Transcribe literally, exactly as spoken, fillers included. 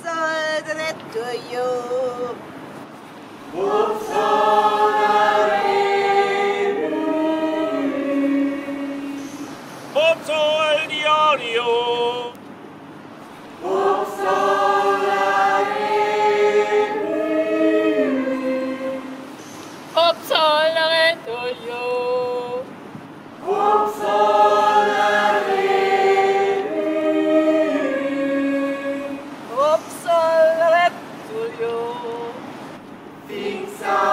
solare to you. Pozzo al diario. Upsolare to you. Upsolare to you. Fix